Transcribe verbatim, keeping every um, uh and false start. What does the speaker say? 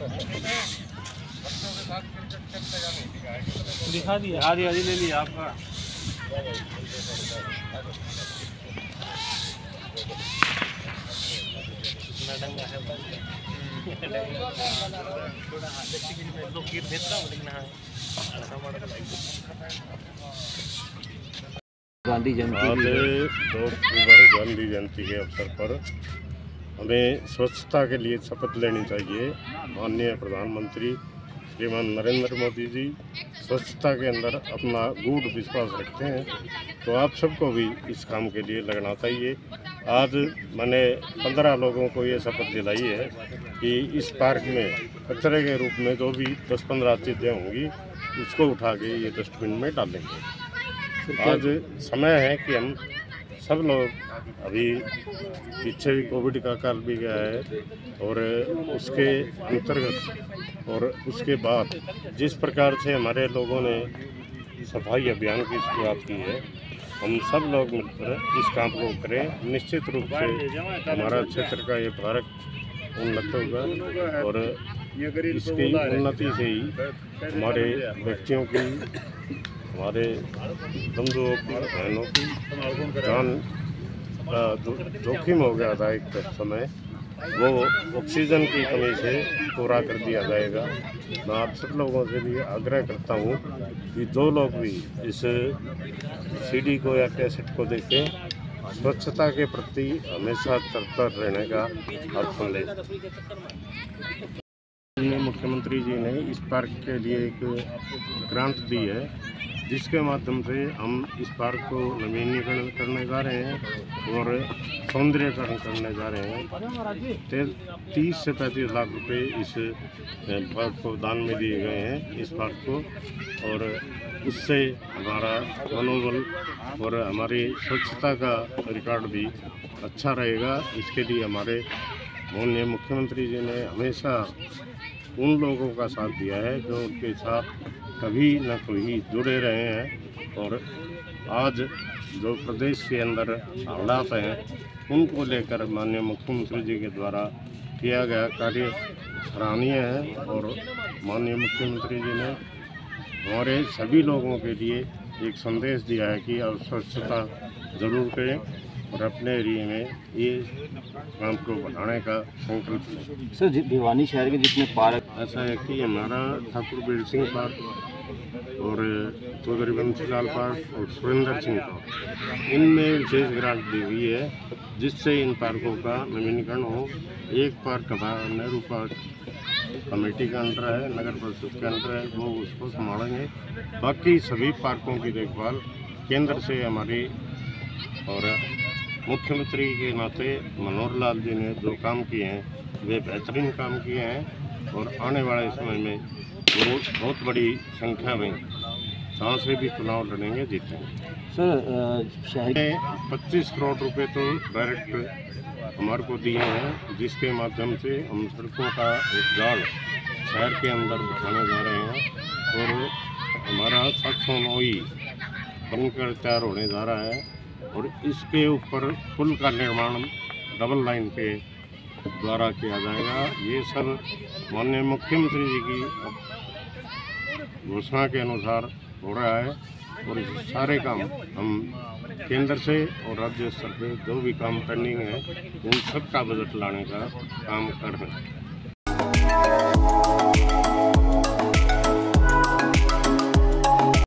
दिखा दिया, आधी आधी ले लिया आपका। गांधी जयंती आज दो अक्टूबर गांधी जयंती के अवसर पर हमें स्वच्छता के लिए शपथ लेनी चाहिए। माननीय प्रधानमंत्री श्रीमान नरेंद्र मोदी जी स्वच्छता के अंदर अपना गूढ़ विश्वास रखते हैं, तो आप सबको भी इस काम के लिए लगना चाहिए। आज मैंने पंद्रह लोगों को ये शपथ दिलाई है कि इस पार्क में कचरे के रूप में जो भी दस पंद्रह चीज़ें होंगी उसको उठा के ये डस्टबिन में डालेंगे। आज समय है कि हम सब लोग, अभी पीछे भी कोविड का काल भी गया है और उसके अंतर्गत और उसके बाद जिस प्रकार से हमारे लोगों ने सफाई अभियान की शुरुआत की है, हम सब लोग मिलकर इस काम को करें। निश्चित रूप से हमारा क्षेत्र का ये पार्क उन्नत होगा और इसकी उन्नति से ही हमारे व्यक्तियों की, हमारे बंधुओं की, बहनों की जान का जोखिम हो गया था एक समय, वो ऑक्सीजन की कमी से पूरा कर दिया जाएगा। मैं आप सब लोगों से भी आग्रह करता हूँ कि जो लोग भी इस सीडी को या कैसेट को देखें, स्वच्छता के प्रति हमेशा तत्पर रहने का अवसर लें। मुख्यमंत्री जी ने इस पार्क के लिए एक ग्रांट दी है, जिसके माध्यम से हम इस पार्क को नवीनीकरण करने जा रहे हैं और सौंदर्यकरण करने जा रहे हैं। तीस से पैंतीस लाख रुपए इस पार्क को दान में दिए गए हैं इस पार्क को, और उससे हमारा मनोबल और हमारी स्वच्छता का रिकॉर्ड भी अच्छा रहेगा। इसके लिए हमारे माननीय मुख्यमंत्री जी ने हमेशा उन लोगों का साथ दिया है जो उनके साथ कभी न कभी जुड़े रहे हैं, और आज जो प्रदेश के अंदर हालात हैं उनको लेकर माननीय मुख्यमंत्री जी के द्वारा किया गया कार्य सराहनीय है। और माननीय मुख्यमंत्री जी ने हमारे सभी लोगों के लिए एक संदेश दिया है कि आप स्वच्छता जरूर करें और अपने एरिए में ये काम को बढ़ाने का संकल्प लें। सर, भिवानी शहर के जितने पार्क, ऐसा है कि हमारा ठाकुर बीर सिंह पार्क और चौधरी बंसीलाल पार्क और सुरेंद्र सिंह पार्क, इनमें विशेष ग्रांट दी हुई है जिससे इन पार्कों का नवीनीकरण हो। एक पार्क हमारा नेहरू पार्क कमेटी का अंडर है, नगर परिषद के अंडर है, वो उसको संभालेंगे। बाकी सभी पार्कों की देखभाल केंद्र से हमारी, और मुख्यमंत्री के नाते मनोहर लाल जी ने जो काम किए हैं वे बेहतरीन काम किए हैं, और आने वाले समय में वो बहुत बड़ी संख्या में जहाँ से भी चुनाव लड़ेंगे, जीतेंगे। सर, शहर में पच्चीस करोड़ रुपए तो डायरेक्ट हमारे को दिए हैं, जिसके माध्यम से हम सड़कों का एक जाल शहर के अंदर बिछाने जा रहे हैं, और हमारा सात सौ नौ बनकर तैयार होने जा रहा है, और इसके ऊपर पुल का निर्माण डबल लाइन के द्वारा किया जाएगा। ये सब माननीय मुख्यमंत्री जी की घोषणा के अनुसार हो रहा है, और सारे काम हम केंद्र से और राज्य स्तर पे जो भी काम पेंडिंग है उन सब का बजट लाने का काम कर रहे हैं।